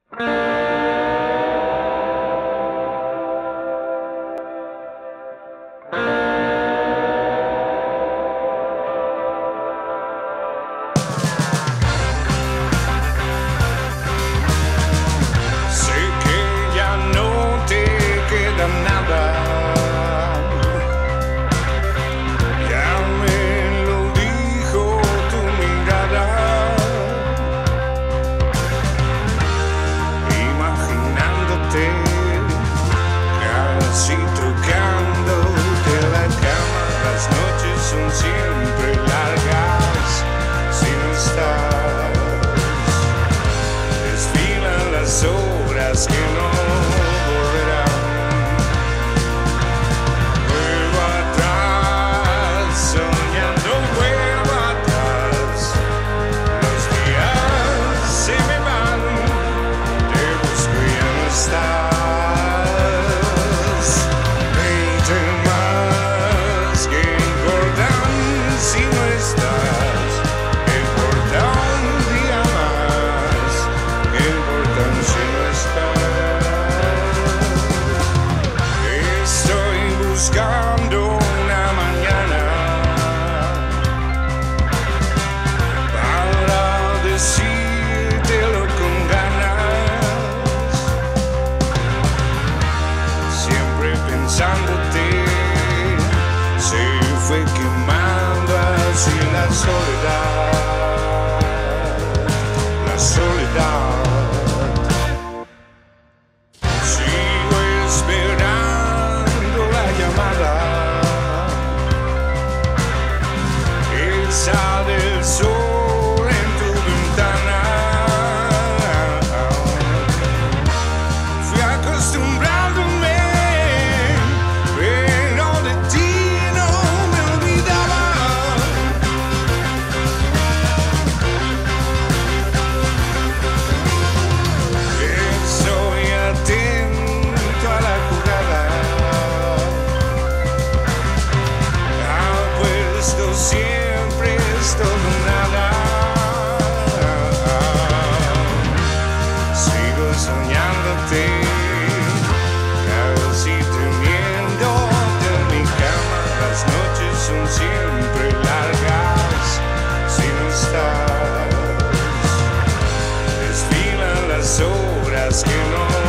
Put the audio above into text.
Sé que ya no te queda nada, ya me lo dijo tu mirada, imaginándote casi tocándote la cama. Las noches son siempre largas si no estás, desfilan las horas que no volverán. Vuelvo atrás, soñando vuelvo atrás. Los días se me van, te busco y ya no estás. 20 más que importan si no estás. Que importa un día más, que importan si no estás. Estoy buscando una mañana para decírtelo con ganas, siempre pensándote. Se fue quemando así la soledad, la soledad. Sigo esperando la llamada, esa del sol en tu ventana. Fui acostumbrándome, pero de ti no me olvidaba. Estoy atento a la jugada, apuesto siempre es todo nada. Sigo soñándote, casi teniéndote en mi cama. Las noches son siempre largas si no estás, desfilan las horas que no